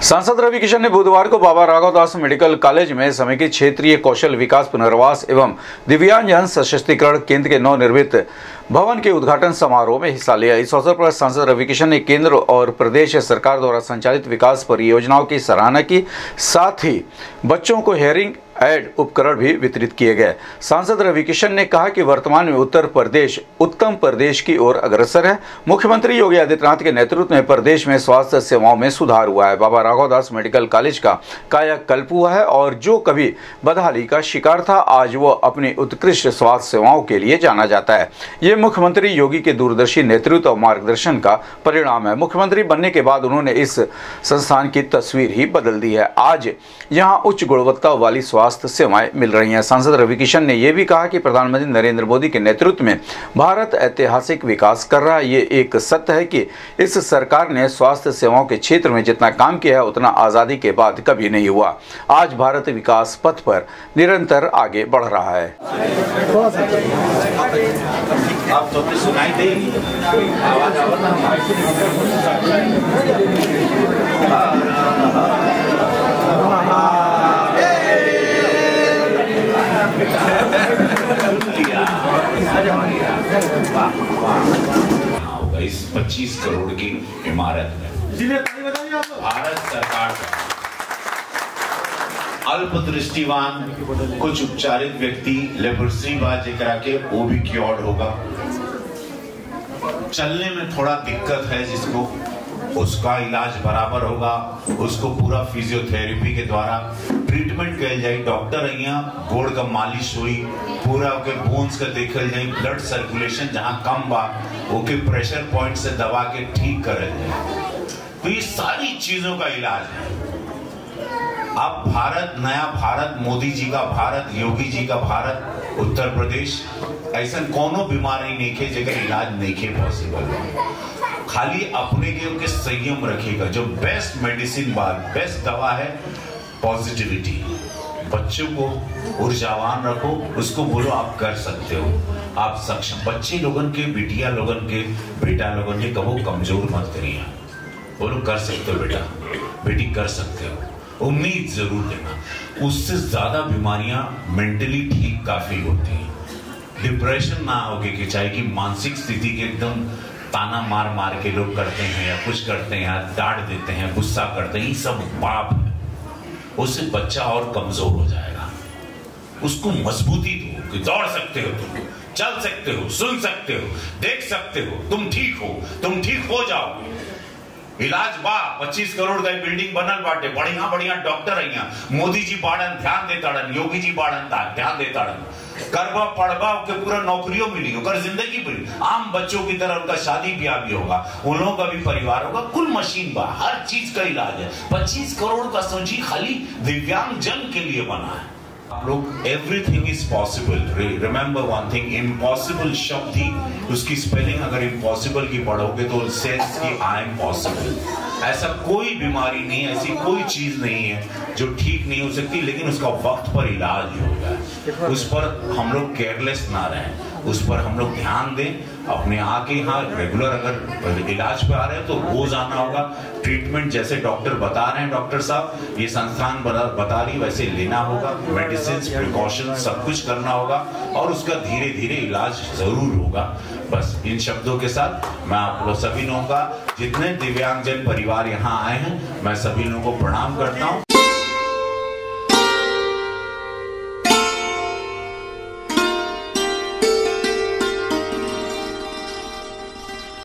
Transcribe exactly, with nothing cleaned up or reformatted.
सांसद रवि किशन ने बुधवार को बाबा राघवदास मेडिकल कॉलेज में समेकित क्षेत्रीय कौशल विकास पुनर्वास एवं दिव्यांगजन सशक्तिकरण केंद्र के नवनिर्मित भवन के उद्घाटन समारोह में हिस्सा लिया। इस अवसर पर सांसद रवि किशन ने केंद्र और प्रदेश सरकार द्वारा संचालित विकास परियोजनाओं की सराहना की, साथ ही बच्चों को हेयरिंग एड उपकरण भी वितरित किए गए। सांसद रवि किशन ने कहा कि वर्तमान में उत्तर प्रदेश उत्तम प्रदेश की ओर अग्रसर है। मुख्यमंत्री योगी आदित्यनाथ के नेतृत्व में प्रदेश में स्वास्थ्य सेवाओं में सुधार हुआ है। बाबा राघवदास मेडिकल कॉलेज का कायाकल्प हुआ है और जो कभी बदहाली का शिकार था, आज वो अपनी उत्कृष्ट स्वास्थ्य सेवाओं के लिए जाना जाता है। ये मुख्यमंत्री योगी के दूरदर्शी नेतृत्व और मार्गदर्शन का परिणाम है। मुख्यमंत्री बनने के बाद उन्होंने इस संस्थान की तस्वीर ही बदल दी है। आज यहाँ उच्च गुणवत्ता वाली स्वास्थ्य सेवाएं मिल रही हैं। सांसद रवि किशन ने यह भी कहा कि प्रधानमंत्री नरेंद्र मोदी के नेतृत्व में भारत ऐतिहासिक विकास कर रहा है। ये एक सत्य है कि इस सरकार ने स्वास्थ्य सेवाओं के क्षेत्र में जितना काम किया है उतना आजादी के बाद कभी नहीं हुआ। आज भारत विकास पथ पर निरंतर आगे बढ़ रहा है। आप तो सुनाई देगी आवाज इस पच्चीस करोड़ की इमारत में भारत सरकार का अल्प दृष्टिवान कुछ उपचारित व्यक्ति लेप्रोसी बात करा के वो भी क्योर्ड होगा। चलने में थोड़ा दिक्कत है जिसको, उसका इलाज बराबर होगा। उसको पूरा फिजियोथेरेपी के द्वारा ट्रीटमेंट कल जाए। डॉक्टर यहाँ गोड़ का मालिश हुई, पूरा के बोन्स का देखल जाए, ब्लड सर्कुलेशन जहाँ कम बा ओके प्रेशर पॉइंट से दबा के ठीक करल जाए। तो ये सारी चीजों का इलाज है। अब भारत, नया भारत, मोदी जी का भारत, योगी जी का भारत, उत्तर प्रदेश, ऐसा कोनो बीमारी नहीं है जगह इलाज नहीं है पॉसिबल। खाली अपने के, के संयम रखेगा। जो बेस्ट मेडिसिन बात, बेस्ट दवा है पॉजिटिविटी। बच्चों को ऊर्जावान रखो, उसको बोलो आप कर सकते हो, आप सक्षम। बच्चे लोगन के, बिटिया लोगन के, बेटा लोगन के कहो कमजोर मत करिए। बोलो कर सकते हो बेटा, बेटी कर सकते हो। उम्मीद जरूर देना। उससे ज्यादा बीमारियां मेंटली ठीक काफी होती हैं। डिप्रेशन ना होगे कि चाहे कि मानसिक स्थिति के एकदम ताना मार मार के लोग करते हैं या कुछ करते हैं, डांट देते हैं, गुस्सा करते हैं, ये सब पाप है। उससे बच्चा और कमजोर हो जाएगा। उसको मजबूती दो कि दौड़ सकते हो, तुम चल सकते हो, सुन सकते हो, देख सकते हो, तुम ठीक हो, तुम ठीक हो जाओगे। इलाज बा, पच्चीस करोड़ का बिल्डिंग बनल बाटे, बढ़िया बढ़िया डॉक्टर है। मोदी जी बाड़न ध्यान देताड़न, योगी जी बाड़न ध्यान देताड़न। करबा पढ़बा के पूरा नौकरियों मिली, होकर जिंदगी मिली। आम बच्चों की तरह उनका शादी ब्याह भी होगा, उन लोगों का भी परिवार होगा। कुल मशीन बा, हर चीज का इलाज है। पच्चीस करोड़ का सोची खाली दिव्यांग जन के लिए बना है। आप लोग everything is possible. Remember one thing, impossible शब्द ही उसकी स्पेलिंग अगर इम्पॉसिबल की पढ़ोगे तो सेंस की आई एम पॉसिबल। ऐसा कोई बीमारी नहीं है, ऐसी कोई चीज नहीं है जो ठीक नहीं हो सकती, लेकिन उसका वक्त पर इलाज ही होगा। उस पर हम लोग केयरलेस ना रहें, उस पर हम लोग ध्यान दें। अपने आके यहाँ रेगुलर अगर इलाज पे आ रहे हैं तो रोज आना होगा। ट्रीटमेंट जैसे डॉक्टर बता रहे हैं, डॉक्टर साहब ये संस्थान बता रही वैसे लेना होगा। मेडिसिन, प्रिकॉशन सब कुछ करना होगा और उसका धीरे धीरे इलाज जरूर होगा। बस इन शब्दों के साथ मैं आप लोग सभी लोगों का, जितने दिव्यांगजन परिवार यहाँ आए हैं, मैं सभी लोगों को प्रणाम करता हूँ।